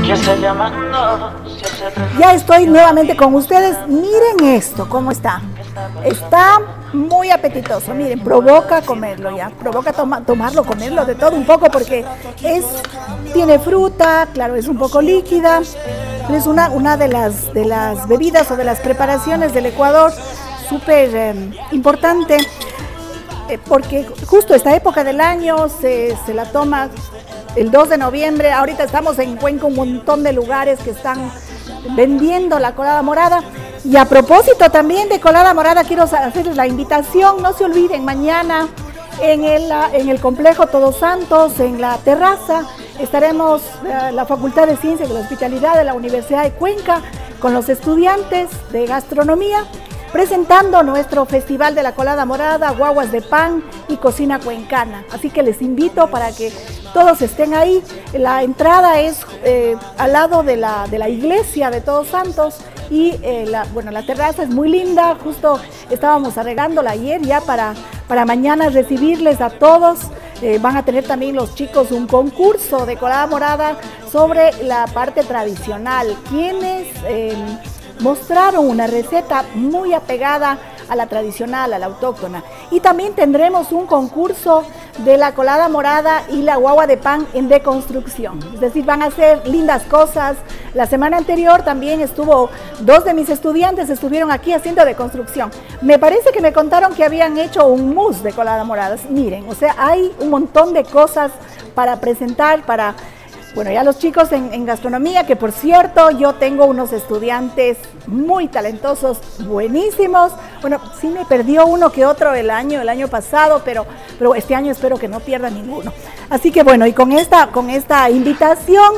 Ya estoy nuevamente con ustedes. Miren esto, cómo está. Está muy apetitoso. Miren, provoca comerlo ya. Provoca tomarlo, comerlo de todo un poco porque tiene fruta, claro, es un poco líquida. Es una de las bebidas o de las preparaciones del Ecuador súper importante. Porque justo esta época del año se la toma el 2 de noviembre. Ahorita estamos en Cuenca, un montón de lugares que están vendiendo la colada morada. Y a propósito también de colada morada, quiero hacerles la invitación. No se olviden, mañana en el complejo Todos Santos, en la terraza, estaremos la Facultad de Ciencias de la Hospitalidad de la Universidad de Cuenca con los estudiantes de gastronomía, presentando nuestro Festival de la Colada Morada, guaguas de pan y cocina cuencana. Así que les invito para que todos estén ahí. La entrada es al lado de la iglesia de Todos Santos y la terraza es muy linda. Justo estábamos arreglándola ayer ya para mañana recibirles a todos. Van a tener también los chicos un concurso de colada morada sobre la parte tradicional. Quienes mostraron una receta muy apegada a la tradicional, a la autóctona. Y también tendremos un concurso de la colada morada y la guagua de pan en deconstrucción. Es decir, van a hacer lindas cosas. La semana anterior también dos de mis estudiantes estuvieron aquí haciendo deconstrucción. Me parece que me contaron que habían hecho un mousse de colada morada. Miren, o sea, hay un montón de cosas para presentar, bueno, ya los chicos en gastronomía, que por cierto, yo tengo unos estudiantes muy talentosos, buenísimos. Bueno, sí me perdió uno que otro el año pasado, pero este año espero que no pierda ninguno. Así que bueno, y con esta invitación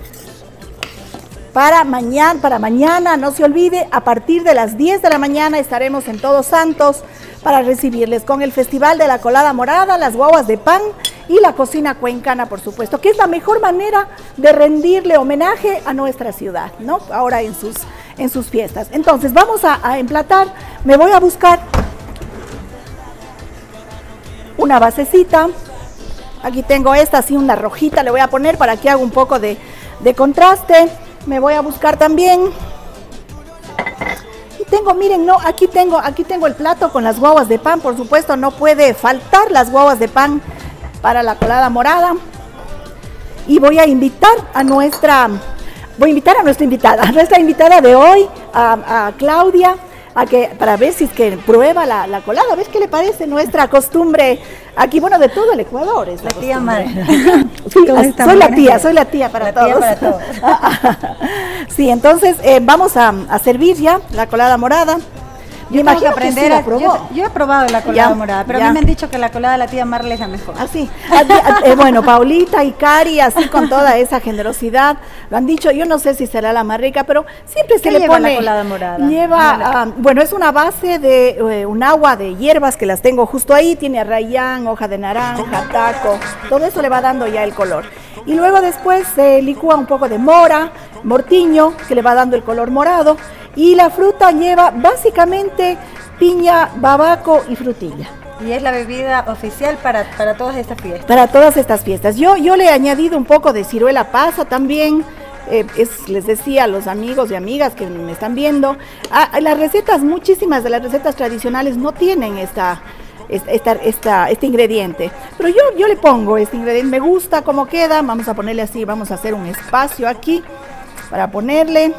para mañana, no se olvide, a partir de las 10 de la mañana estaremos en Todos Santos para recibirles con el Festival de la Colada Morada, las guaguas de pan y la cocina cuencana, por supuesto, que es la mejor manera de rendirle homenaje a nuestra ciudad, ¿no? Ahora en sus fiestas. Entonces, vamos a emplatar. Me voy a buscar una basecita. Aquí tengo esta, así una rojita, le voy a poner para que haga un poco de contraste. Me voy a buscar también. Y tengo, miren, no, aquí tengo el plato con las guaguas de pan, por supuesto, no puede faltar las guaguas de pan para la colada morada. Y voy a invitar a nuestra invitada de hoy, a Claudia, para ver si es que prueba la colada, a ver qué le parece nuestra costumbre aquí, bueno, de todo el Ecuador. Es la tía Mar. Sí, soy la tía para todos. Sí, entonces vamos a servir ya la colada morada. Yo tengo que aprender yo he probado la colada morada, pero a mí me han dicho que la colada de la tía Marle es la mejor. Así. Bueno, Paulita y Cari, así con toda esa generosidad, lo han dicho. Yo no sé si será la más rica, pero siempre se le pone. La colada morada? Lleva, bueno, es una base de un agua de hierbas que las tengo justo ahí. Tiene arrayán, hoja de naranja, taco. Todo eso le va dando ya el color. Y luego después se licúa un poco de mortiño, que le va dando el color morado. Y la fruta lleva básicamente piña, babaco y frutilla. Y es la bebida oficial para todas estas fiestas. Para todas estas fiestas. Yo le he añadido un poco de ciruela pasa también. Les decía a los amigos y amigas que me están viendo, muchísimas de las recetas tradicionales no tienen este ingrediente. Pero yo le pongo este ingrediente, me gusta cómo queda. Vamos a ponerle así, vamos a hacer un espacio aquí para ponerle.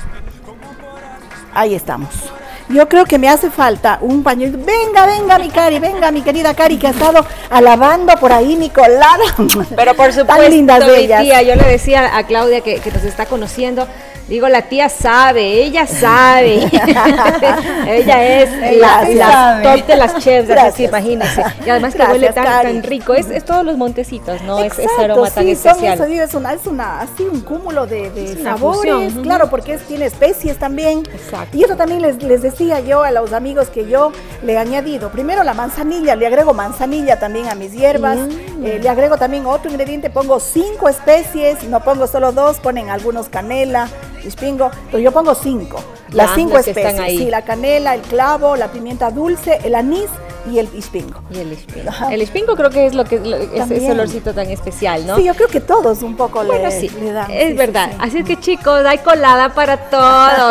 Ahí estamos. Yo creo que me hace falta un pañuelo. Venga mi Cari, venga mi querida Cari, que ha estado alabando por ahí mi colada. Pero por supuesto, tan lindas mi bellas. Tía, yo le decía a Claudia que nos está conociendo, digo, la tía sabe, ella sabe. Ella es la top de las chefs, así, imagínense. Y además que huele tan rico. Es todos los montecitos, ¿no? Exacto, ese aroma tan especial. Es un cúmulo de sabores, fusión, claro, porque tiene especies también. Exacto. Y eso también les decía yo a los amigos que yo le he añadido. Primero la manzanilla, le agrego manzanilla también a mis hierbas. Le agrego también otro ingrediente, pongo 5 especies, no pongo solo 2, ponen algunos canela, espingo, pero yo pongo 5, las 5 especies, sí, la canela, el clavo, la pimienta dulce, el anís y el ispingo. El ispingo creo que es lo que es ese olorcito tan especial, ¿no? Sí, yo creo que todos un poco le dan. Es verdad. Así es que chicos, hay colada para todos.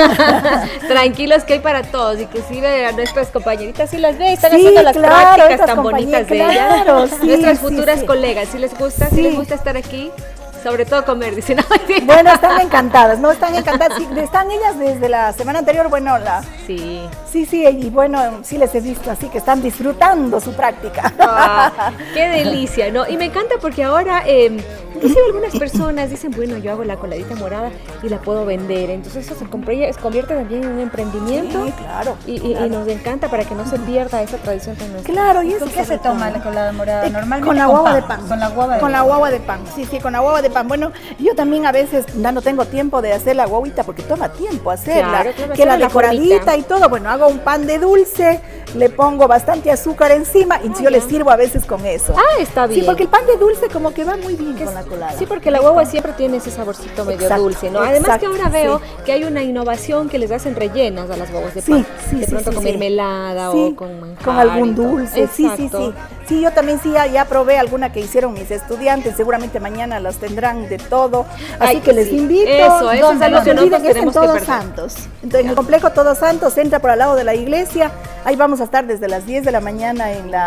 Tranquilos que hay para todos. Y que sí a nuestras compañeritas, si las ve, están haciendo las prácticas tan bonitas de ellas. Nuestras futuras colegas, si les gusta, si les gusta estar aquí. Sobre todo comer, dicen. Bueno, están encantadas, ¿no? Están encantadas. Sí, están ellas desde la semana anterior, bueno, Sí, y bueno, sí les he visto, así que están disfrutando su práctica. Qué delicia, ¿no? Y me encanta porque ahora, inclusive algunas personas dicen, bueno, yo hago la coladita morada y la puedo vender. Entonces eso se convierte también en un emprendimiento. Sí, claro. Y nos encanta para que no se pierda esa tradición tan nuestra. Claro, y ¿con qué se toma la colada morada? Normalmente con la guagua de pan. Con la guagua de pan. Con la guagua de pan, sí, con la guagua de pan. Bueno, yo también a veces ya no tengo tiempo de hacer la guaguita porque toma tiempo hacerla, claro, que la decoradita y todo. Bueno, hago un pan de dulce, le pongo bastante azúcar encima y yo le sirvo a veces con eso. Está bien. Sí, porque el pan de dulce como que va muy bien con la colada. Sí, porque la guagua siempre tiene ese saborcito medio dulce, ¿no? Además que ahora veo que hay una innovación que les hacen rellenas a las guaguas de pan. De pronto con mermelada o con manjar. Con algún dulce, sí. Sí, yo también ya probé alguna que hicieron mis estudiantes, seguramente mañana las tendrán de todo, así que les invito. Eso es algo que nosotros tenemos que Todos Santos. Entonces, en el complejo Todos Santos, entra por al lado de la iglesia, ahí vamos a estar desde las 10 de la mañana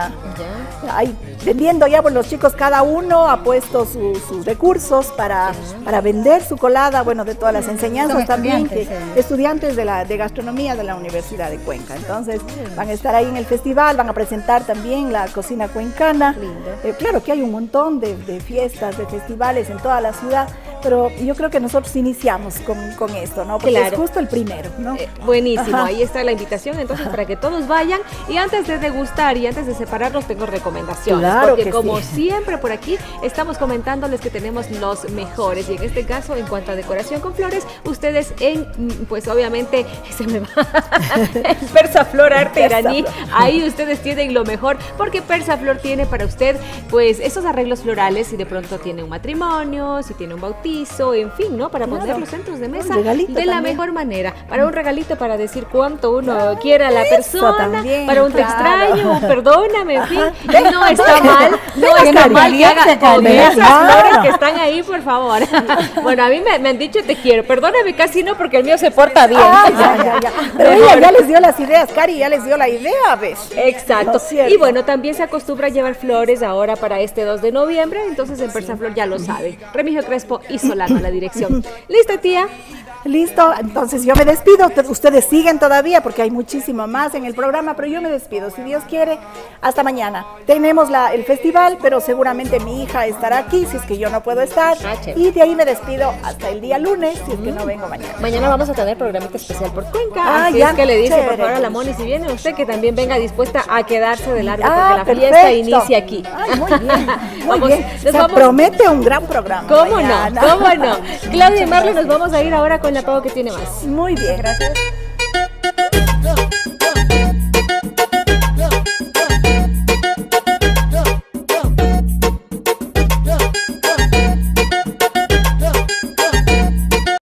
ahí vendiendo ya, pues los chicos cada uno ha puesto sus recursos para vender su colada, bueno, de todas las enseñanzas también, estudiantes de gastronomía de la Universidad de Cuenca. Entonces van a estar ahí en el festival, van a presentar también la cocina cuencana. Claro que hay un montón de fiestas, de festivales en toda la ciudad, pero yo creo que nosotros iniciamos con esto, ¿no? Porque es justo el primero, ¿no? Buenísimo, ahí está la invitación entonces para que todos vayan, y antes de degustar y antes de separarlos tengo recomendaciones, claro, porque como siempre por aquí estamos comentándoles que tenemos los mejores, y en este caso en cuanto a decoración con flores, ustedes pues obviamente se me va Persaflor Arte Iraní, ahí ustedes tienen lo mejor, porque Persaflor tiene para usted pues esos arreglos florales, si de pronto tiene un matrimonio, si tiene un bautizo, en fin, ¿no? Para poner los centros de mesa de la mejor manera, para un regalito, para decir cuánto uno quiere a la persona, para un te extraño, perdóname, en fin, no está mal, que haga con esas flores que están ahí, por favor. Bueno, a mí me han dicho te quiero, perdóname, casi no, porque el mío se porta bien. Pero ella ya les dio las ideas, Cari, ya les dio la idea, ¿ves? Exacto. Y bueno, también se acostumbra a llevar flores ahora para este 2 de noviembre, entonces en Persaflor ya lo saben. Remigio Crespo y Solano la dirección. ¿Lista, tía? Listo, entonces yo me despido. Ustedes siguen todavía porque hay muchísimo más en el programa, pero yo me despido. Si Dios quiere, hasta mañana. Tenemos el festival, pero seguramente mi hija estará aquí si es que yo no puedo estar. Y de ahí me despido hasta el día lunes, si es que no vengo mañana. Mañana vamos a tener programita especial por Cuenca. Así es que le dice por favor a la Moni, si viene usted, que también venga dispuesta a quedarse de largo, porque la fiesta inicia aquí. Muy bien, muy bien. Promete un gran programa. ¿Cómo no? ¿Cómo no? Claudia y Marlon, nos vamos a ir ahora con la Pau que tiene más. Muy bien, gracias.